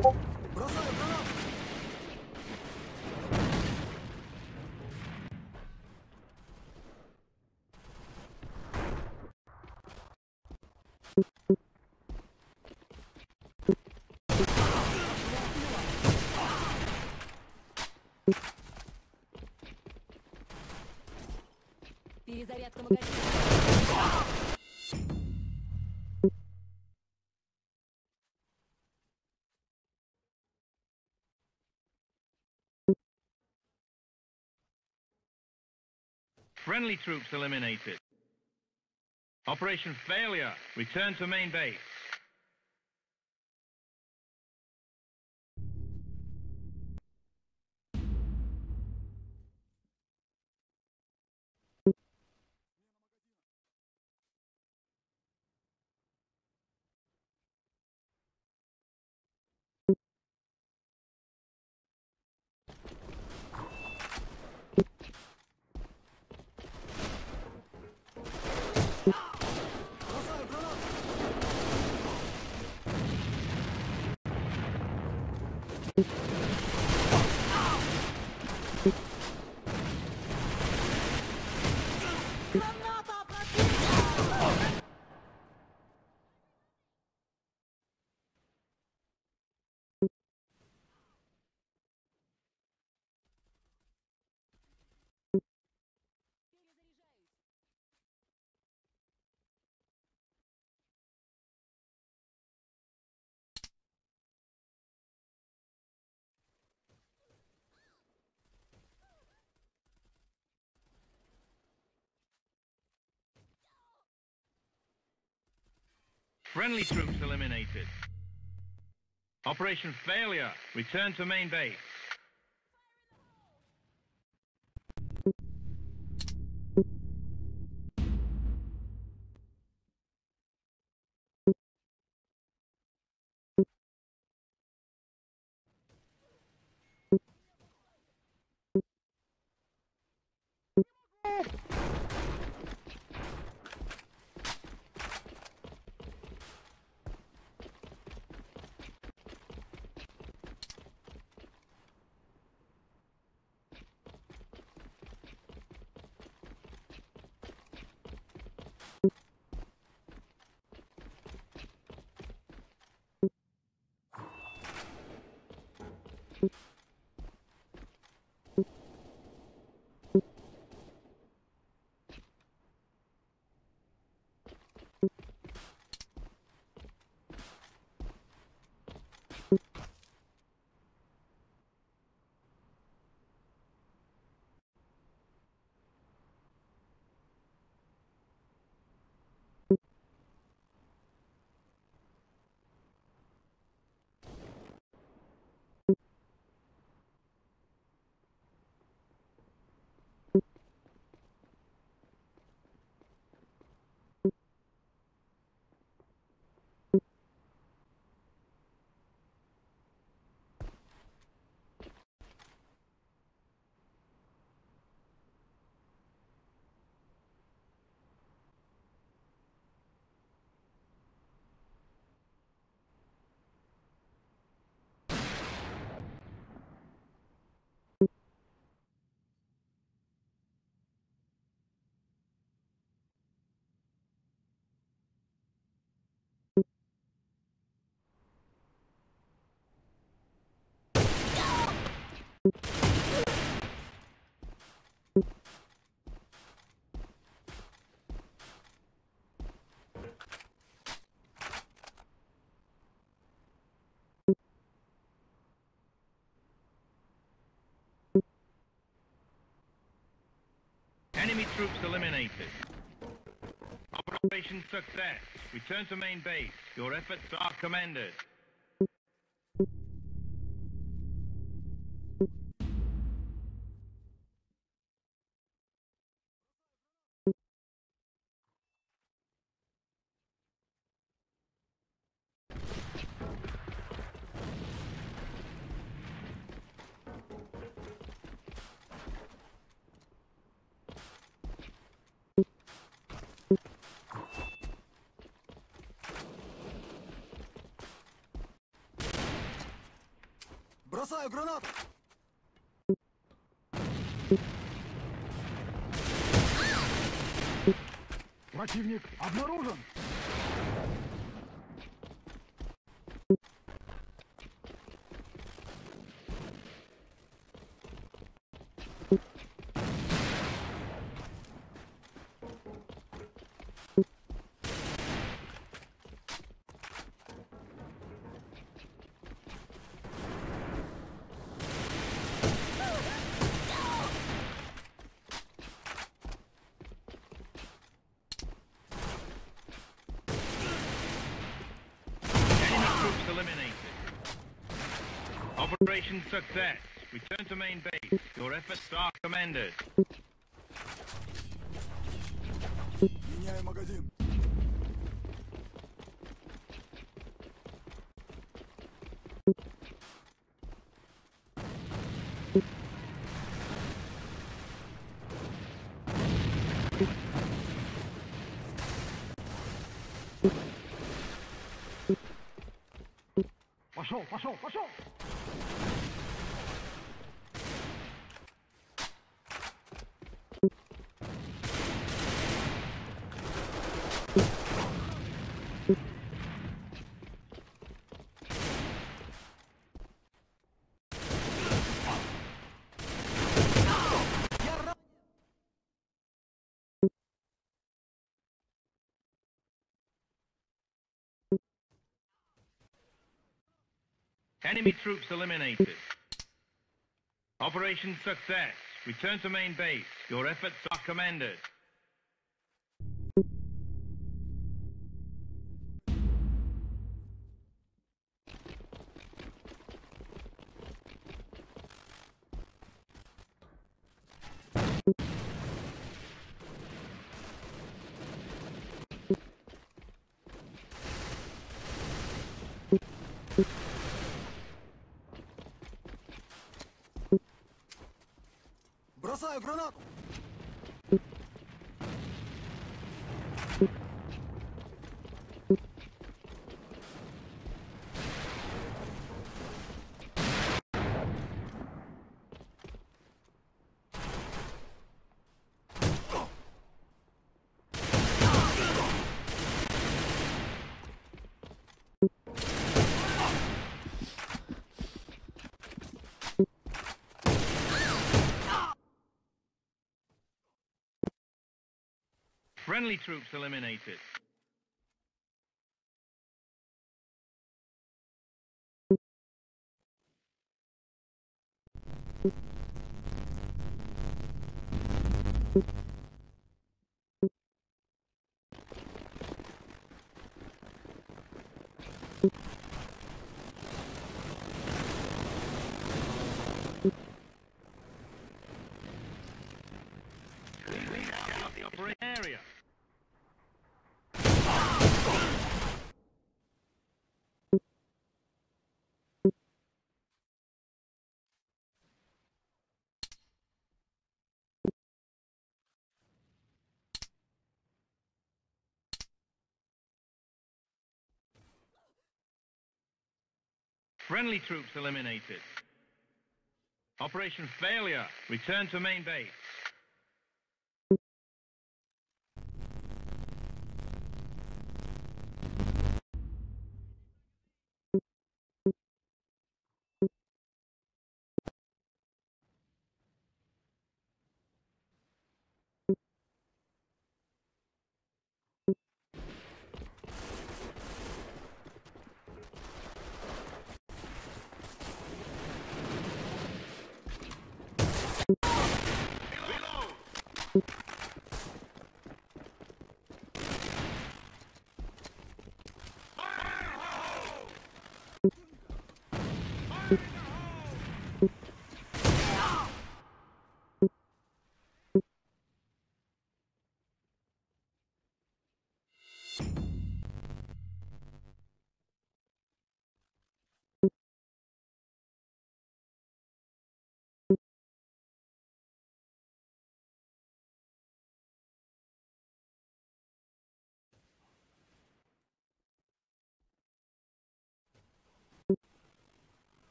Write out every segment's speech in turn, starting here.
Перезарядка магазина. Friendly troops eliminated. Operation failure. Return to main base. Friendly troops eliminated. Operation failure. Return to main base. Enemy troops eliminated. Operation success. Return to main base. Your efforts are commended. Бросаю гранату! Противник обнаружен! Enemy troops eliminated. Operation success. Return to main base. Your efforts are commended. Меняю магазин! Пошел, пошел, пошел! Enemy troops eliminated. Operation success. Return to main base. Your efforts are commended. Бросаю гранату! Friendly troops eliminated. The operating area. Friendly troops eliminated. Operation failure. Return to main base.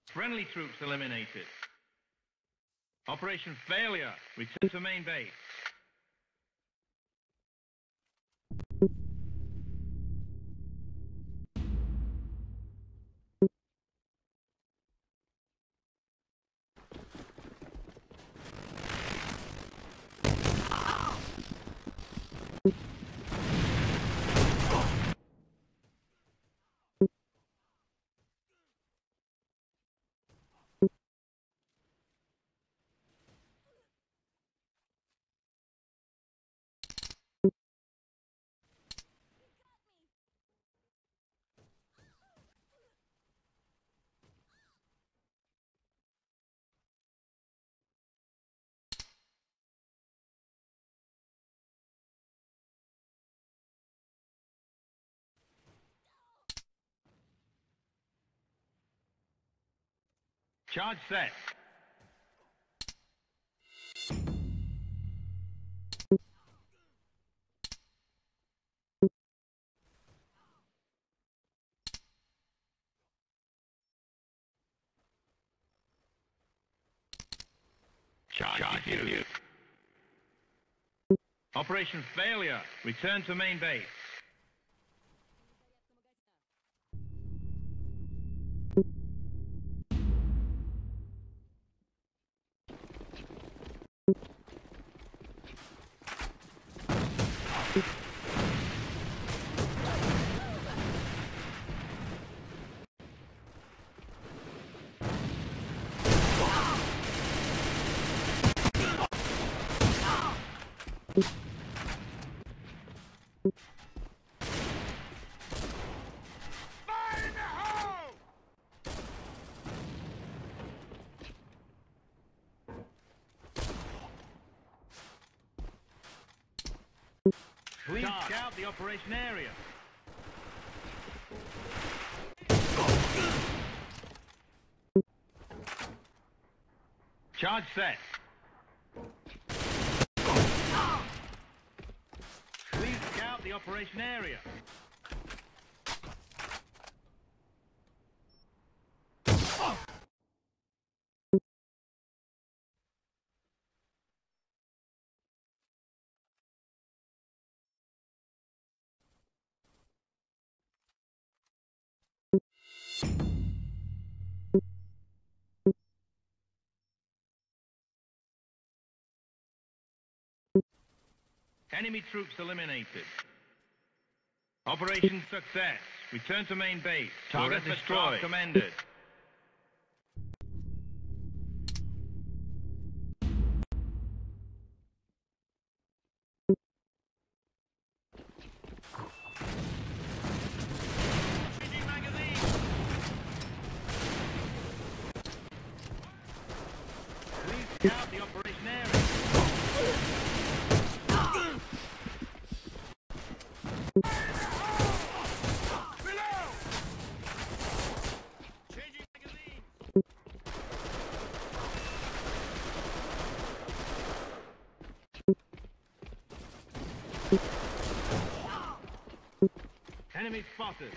Friendly troops eliminated. Operation failure. Return to main base. Charge set. Charge defused. Operation failure. Return to main base. Please scout the operation area. Charge set. Please scout the operation area. Enemy troops eliminated. Operation success. Return to main base. Target destroyed. Commended. Changing magazine. Please scout the operation area. Enemy spotted.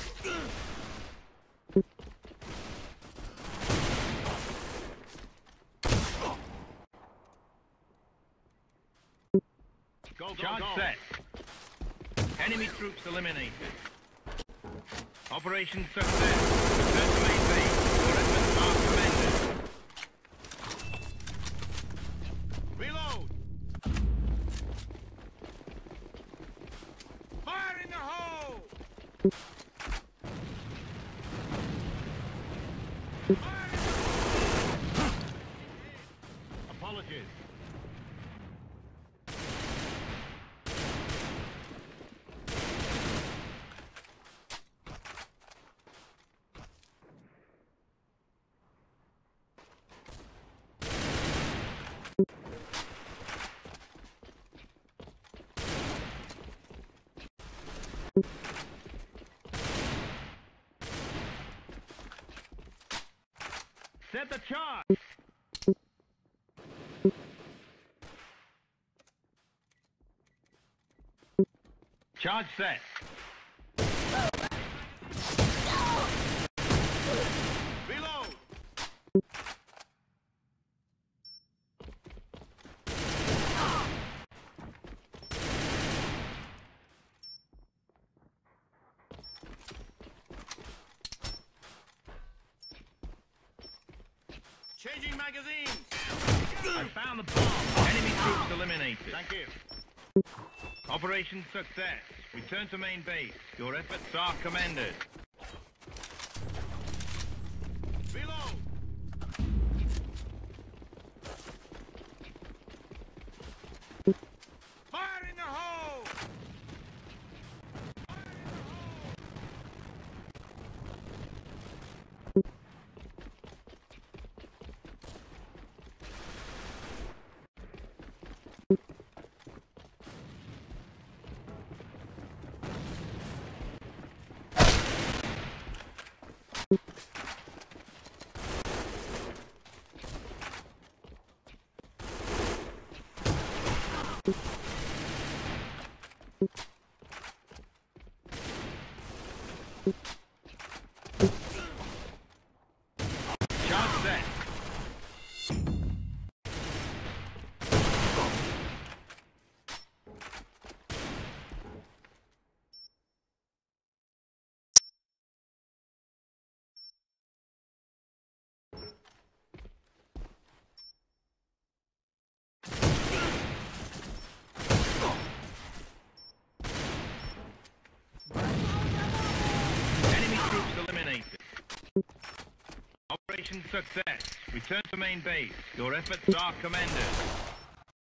Charge set. Enemy troops eliminated. Operation success. Return to main base. Your efforts are commended. Reload. Fire in the hole. Apologies. Set the charge! Charge set. Reload! Changing magazines! I found the bomb. Enemy troops eliminated. Thank you. Operation success. Return to main base. Your efforts are commended. Reload! Fire in the hole! Charge set. Enemy troops eliminated. Operation success. Return to main base. Your efforts are commended.